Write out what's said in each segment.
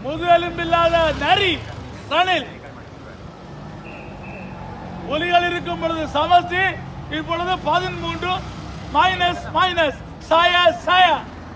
முதுகெலும்பில்லாத நரி ரணில். புலிகள் இருக்கும் பொழுது சமஸ்தி, இப்பொழுது 13 மைனஸ் மைனஸ் சாய சாய.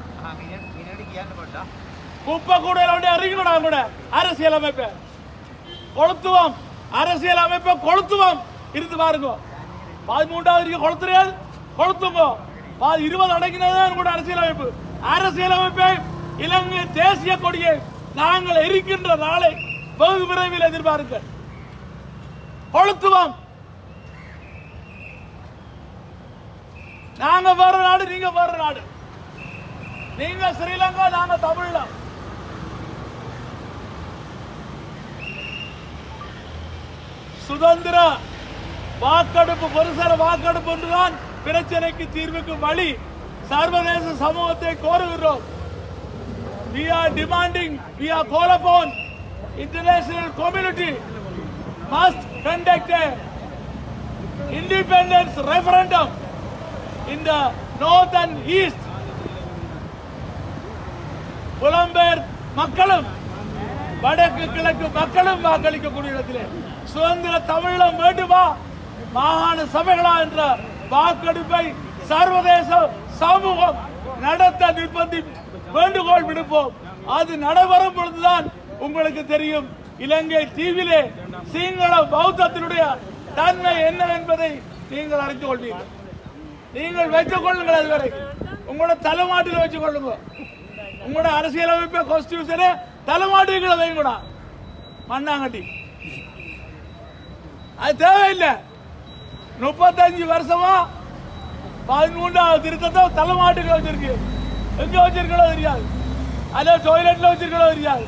குப்பை கூட அறிக்கணும் கூட அரசியல் அமைப்பை கொளுத்துவோம், அரசியல் அமைப்பை கொளுத்துவோம். இருந்து பாருங்க, 13வது கொளுத்துறீர்கள், கொளுத்துங்க. 20 அடங்கினதான் கூட அரசியல் அமைப்பு. அரசியல் அமைப்பை இலங்கை தேசிய கொடியை நாங்கள் எரிக்கின்ற நாளை வெகு விரைவில் எதிர்பாருங்கள். கொளுத்துவோம். நாங்க வேற நாடு, நீங்க வேற நாடு. நீங்க ஸ்ரீலங்கா, நாங்க தமிழ். சுதந்திர வாக்கெடுப்பு, பொருசர வாக்கெடுப்பு ஒன்றுதான் பிரச்சனைக்கு தீர்வுக்கு வழி. சர்வதேச சமூகத்தை கோருகிறோம். We are demanding, we are call upon international community must conduct a independence referendum in the north and east. புலம்பெயர் மக்களும் வடக்கு கிழக்கு மக்களும் வாக்களிக்கக்கூடிய இடத்திலே சுதந்திர தமிழம் வேண்டுமா, மாகாண சபைகளா என்ற வாக்கெடுப்பை சர்வதேச சமூகம் நடத்த நிர்பந்தி வேண்டுகோள் விடுப்போம். அது நடைபெறும் பொழுதுதான் உங்களுக்கு தெரியும் இலங்கை தீவிலே சிங்கள பௌத்தத்தினுடைய தன்மை என்ன என்பதை நீங்கள் அறிந்து கொள்வீர்கள். நீங்கள் வைத்துக் கொள்ளுங்கள். அதுவரை உங்களோட தலைமாட்டில் வச்சுக் கொள்ளுங்க. உங்களோட அரசியலமைப்பு கான்ஸ்டிடியூஷனே தலைமாட்டிகளை வைங்கூடா, மண்ணாங்கட்டி. அது தேவையில்லை. 35 வருஷமா 13வது திருத்தத்தை தலைமாட்டுகளை வச்சிருக்கு. எங்க வச்சிருக்கோ தெரியாது, அல்ல டாய்லெட்ல வச்சிருக்கோ தெரியாது.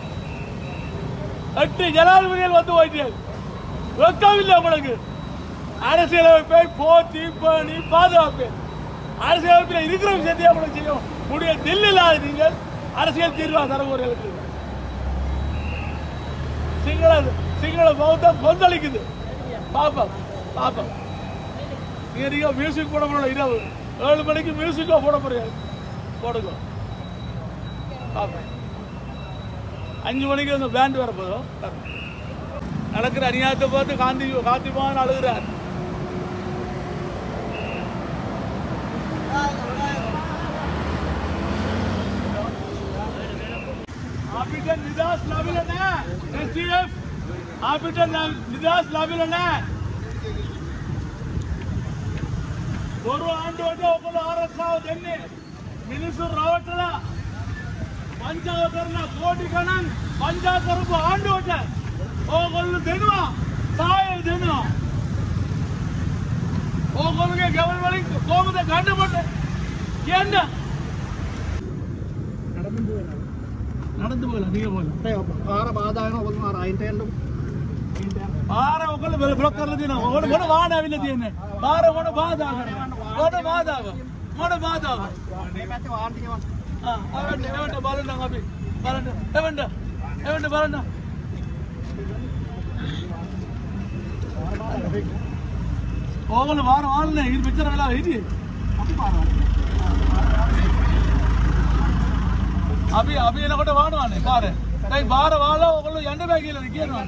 8 ஜனாதிபதிகள் வந்து போயிட்டீர்கள். வெக்கமில்லை உங்களுக்கு. அரசியலமைப்பை போற்றி பேணி பாதுகாப்பேன். அரசியலமைப்பில் இருக்கிற விஷயத்தை உங்களுக்கு செய்ய முடிய தில்லில்லாத நீங்கள் அரசியல் தீர்வா தரவர்களுக்கு சிங்கள பௌத்தம் கொந்தளிக்குது. பாப்போம் பாப்போம். நீங்க மியூசிக் போட போறோம். இரவு 7 மணிக்கு மியூசிக்கா போட போறீங்க, போடுங்க. பாப்போம். 5 மணிக்கு அந்த பேண்ட் வர போதும். நடக்கிற அநியாயத்தை பார்த்து காந்திமான் அழுகிறார். आपිට නිදහස් ලැබිලා නැහැ. STF आपිට නිදහස් ලැබිලා නැහැ. බොරු ආණ්ඩුවට ඔයගොල්ලෝ ආරක්ෂාව දෙන්නේ. මිනිස්සු රවටලා පංචාව කරන කෝටි ගණන් පංචා කරපු ආණ්ඩුවට ඕගොල්ලෝ දෙනවා, සහාය දෙනවා. ඕගොල්ලෝගේ ගෙවල් වලින් කොහොමද ගන්න පොඩ්ඩ කියන්න. நடந்து போகலாம், நீங்க போகலாம். பார பாதாගෙන ඔබතුමා රයින්ට යන්න. පාර ඔයගොල්ලෝ බ්ලොක් කරලා දෙනවා. ඔයගොල්ලෝ මොන වාහනාවිල්ල තියන්නේ? පාර මොන බාධා කරනවා? මොන බාධාව? මොන බාධාව? මේ පැත්තේ වාහන ටිකවත්. එවන්න බලන්න අපි. බලන්න. එවන්න බලන්න. ඕගොල්ලෝ පාර වාහනේ ඉතින් මෙච්චර වෙලා හිටියේ. අපි පාර අපි එනකොට වාහනවන්නේ පාර. දැන් පාර වාලා ඔයගොල්ලෝ යන්න බෑ කියලා කියනවා.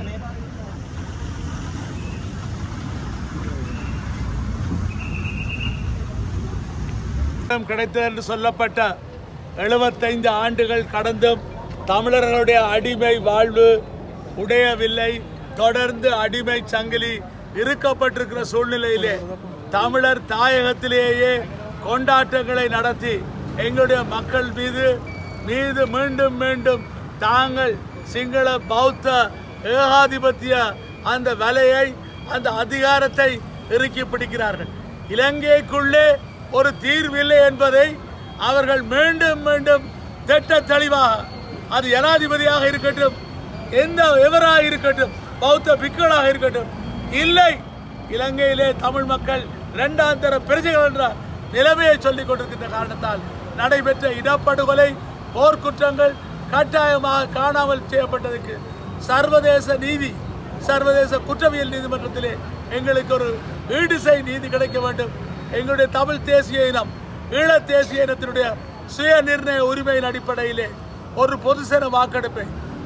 கிடைத்தது என்று சொல்லப்பட்ட 75 ஆண்டுகள் கடந்தும் தமிழர்களுடைய அடிமை வாழ்வு உடையவில்லை. தொடர்ந்து அடிமை சங்கிலி இருக்கப்பட்டிருக்கிற சூழ்நிலையிலே தமிழர் தாயகத்திலேயே கொண்டாட்டங்களை நடத்தி எங்களுடைய மக்கள் மீது மீண்டும் மீண்டும் தாங்கள் சிங்கள பௌத்த ஏகாதிபத்திய அந்த வலையை, அந்த அதிகாரத்தை இறுக்கி பிடிக்கிறார்கள். இலங்கைக்குள்ளே ஒரு தீர்வில்லை என்பதை அவர்கள் மீண்டும் மீண்டும் திட்ட தெளிவாக, அது ஜனாதிபதியாக இருக்கட்டும், எவராக இருக்கட்டும், பௌத்த பிக்குகளாக இருக்கட்டும், இல்லை இலங்கையிலே தமிழ் மக்கள் இரண்டாம் தர பிரஜைகள் என்ற நிலைமையை சொல்லிக் கொண்டிருக்கின்ற காரணத்தால் நடைபெற்ற இடப்படுகொலை, போர்க்குற்றங்கள் கட்டாயமாக காணாமல் செய்யப்பட்டதற்கு சர்வதேச நீதி, சர்வதேச குற்றவியல் நீதிமன்றத்திலே எங்களுக்கு ஒரு ஈடுசை நீதி கிடைக்க வேண்டும். எங்களுடைய தமிழ் தேசிய இனம், ஈழ தேசிய இனத்தினுடைய சுய நிர்ணய உரிமையின் அடிப்படையிலே ஒரு பொதுசன வாக்கெடுப்பை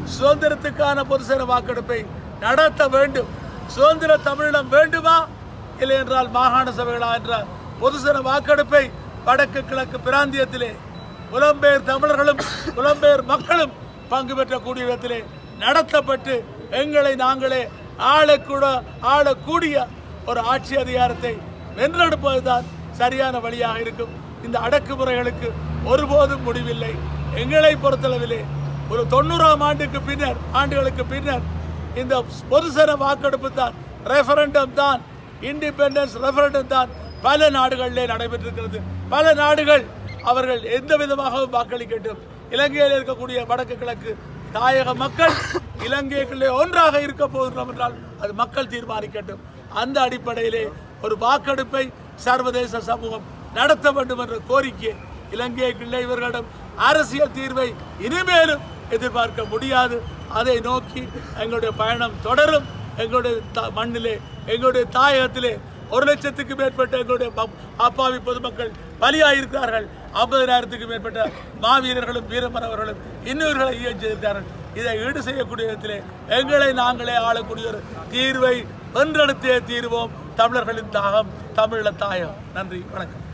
சுதந்திரத்துக்கான பொதுசன வாக்கெடுப்பை நடத்த வேண்டும். சுதந்திர தமிழீழம் வேண்டுமா, இல்லை என்றால் மாகாண சபைகளா என்ற பொதுசன வாக்கெடுப்பை வடக்கு கிழக்கு பிராந்தியத்திலே புலம்பெயர் தமிழர்களும் புலம்பெயர் மக்களும் பங்கு பெற்றக்கூடிய விதத்திலே நடத்தப்பட்டு எங்களை நாங்களே ஆளக்கூடிய ஒரு ஆட்சி அதிகாரத்தை வென்றெடுப்பதுதான் சரியான வழியாக இருக்கும். இந்த அடக்குமுறைகளுக்கு ஒருபோதும் முடிவில்லை. எங்களை பொறுத்தளவிலே ஒரு 90ஆம் ஆண்டுகளுக்கு பின்னர் இந்த பொதுசன வாக்கெடுப்பு தான், ரெஃபரண்டம் தான், இண்டிபெண்டன்ஸ் ரெஃபரண்டம் தான் பல நாடுகளிலே நடைபெற்றிருக்கிறது. பல நாடுகள் அவர்கள் எந்த விதமாகவும் வாக்களிக்கட்டும். இலங்கையில் இருக்கக்கூடிய வடக்கு கிழக்கு தாயக மக்கள் இலங்கைக்குள்ளே ஒன்றாக இருக்க போகிறோம் என்றால் அது மக்கள் தீர்மானிக்கட்டும். அந்த அடிப்படையிலே ஒரு வாக்கெடுப்பை சர்வதேச சமூகம் நடத்த வேண்டும் என்ற கோரிக்கை இலங்கைக்குள்ளே இவர்களிடம் அரசியல் தீர்வை இனிமேலும் எதிர்பார்க்க முடியாது. அதை நோக்கி எங்களுடைய பயணம் தொடரும். எங்களுடைய மண்ணிலே எங்களுடைய தாயகத்திலே 1 லட்சத்துக்கு மேற்பட்ட எங்களுடைய அப்பாவி பொதுமக்கள் பலியாயிருக்கிறார்கள். 50,000க்கு மேற்பட்ட மாவீரர்களும் வீரமரவர்களும் இன்னொருகளை செய்திருக்கிறார்கள். இதை ஈடு செய்யக்கூடிய விதத்திலே எங்களை நாங்களே ஆளக்கூடிய ஒரு தீர்வை வென்றெடுத்தே தீர்வோம். தமிழர்களின் தாகம், தமிழீழ தாயம். நன்றி, வணக்கம்.